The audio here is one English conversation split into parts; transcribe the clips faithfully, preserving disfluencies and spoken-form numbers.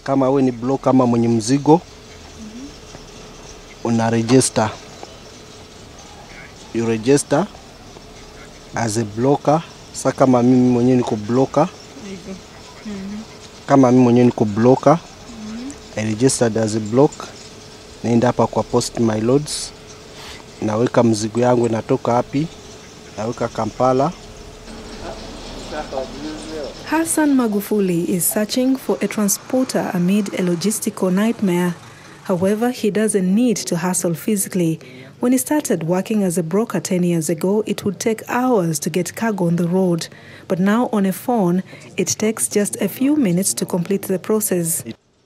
Kama we ni block kama mwenye mzigo, una register. You register as a blocker. Sasa kama mimi mwenyewe niko blocker. Kama mimi mwenyewe niko blocker, I registered as a block. Naenda hapa kwa post my loads. Naweka mzigo yangu inatoka hapi. Naweka Kampala. Hassan Magufuli is searching for a transporter amid a logistical nightmare. However, he doesn't need to hustle physically. When he started working as a broker ten years ago, it would take hours to get cargo on the road. But now on a phone, it takes just a few minutes to complete the process.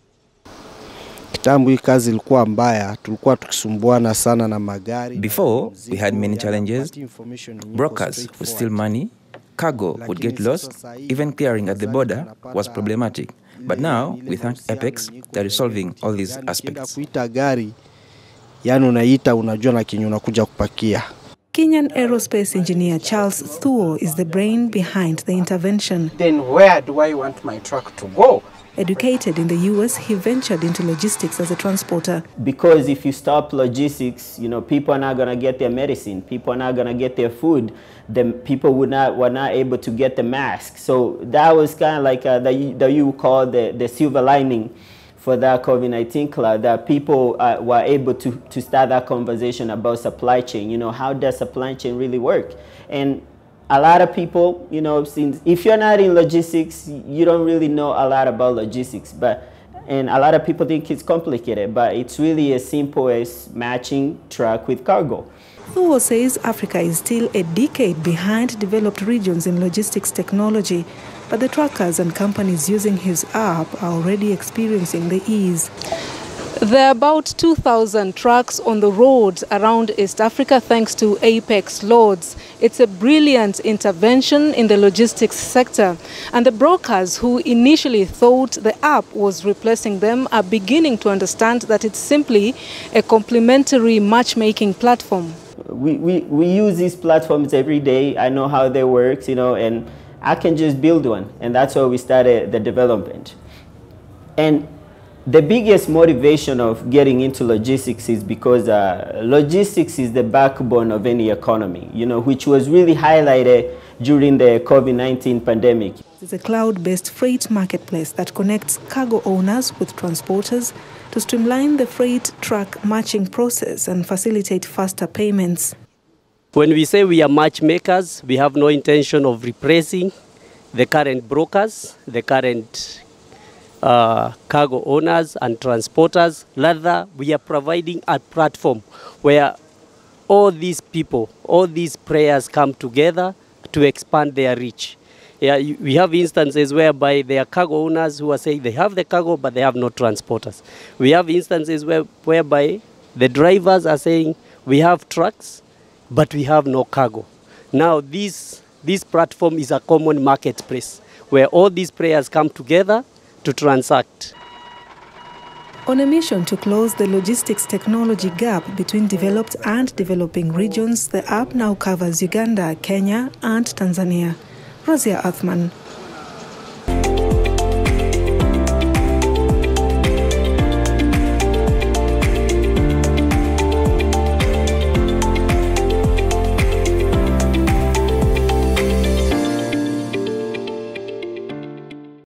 Before, we had many challenges. Brokers would steal money, cargo would get lost, even clearing at the border was problematic. But now, we thank Apex, that is solving all these aspects. Kenyan aerospace engineer Charles Thuo is the brain behind the intervention. Then where do I want my truck to go? Educated in the U S, he ventured into logistics as a transporter. Because if you stop logistics, you know, people are not going to get their medicine, people are not going to get their food, the people would not, were not able to get the mask. So that was kind of like uh, the, the you call the, the silver lining for that COVID nineteen cloud, that people uh, were able to, to start that conversation about supply chain. You know, how does supply chain really work? And a lot of people, you know, since if you're not in logistics, you don't really know a lot about logistics. But and a lot of people think it's complicated, but it's really as simple as matching truck with cargo. Thuo says Africa is still a decade behind developed regions in logistics technology, but the truckers and companies using his app are already experiencing the ease. There are about two thousand trucks on the roads around East Africa thanks to Apex Loads. It's a brilliant intervention in the logistics sector. And the brokers who initially thought the app was replacing them are beginning to understand that it's simply a complementary matchmaking platform. We, we, we use these platforms every day. I know how they work, you know, and I can just build one. And that's why we started the development. And the biggest motivation of getting into logistics is because uh, logistics is the backbone of any economy, you know, which was really highlighted during the COVID nineteen pandemic. It's a cloud-based freight marketplace that connects cargo owners with transporters to streamline the freight truck matching process and facilitate faster payments. When we say we are matchmakers, we have no intention of replacing the current brokers, the current Uh, cargo owners and transporters. Rather, we are providing a platform where all these people, all these players come together to expand their reach. Yeah, we have instances whereby there are cargo owners who are saying they have the cargo but they have no transporters. We have instances where, whereby the drivers are saying we have trucks but we have no cargo. Now this, this platform is a common marketplace where all these players come together to transact. On a mission to close the logistics technology gap between developed and developing regions, the app now covers Uganda, Kenya, and Tanzania. Raziah Athman,